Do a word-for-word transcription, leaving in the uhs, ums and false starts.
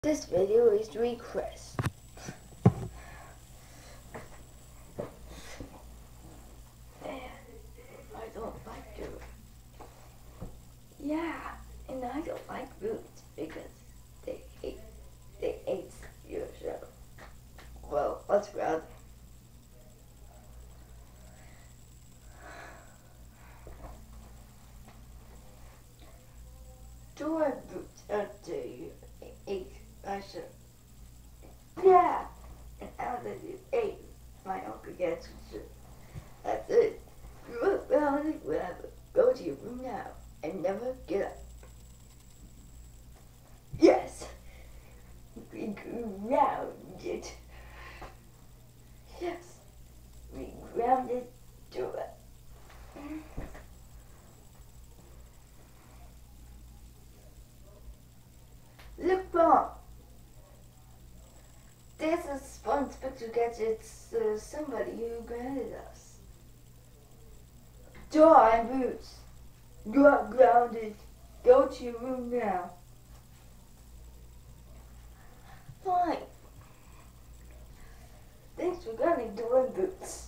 This video is request. And I don't like Dora. Yeah, and I don't like boots because they hate they hate your show. Well, let's grab. Dora boots after you ate my show. Yeah, and after you ate my Uncle Gadget show. That's it. You look around it, whatever. Go to your room now and never get up. Yes, we grounded. Yes, we grounded Dora. Look, Mom. There's a fun picture gadgets. Uh, somebody who grounded us. Dora and Boots, you are grounded. Go to your room now. Fine. Thanks for grounding Dora and Boots.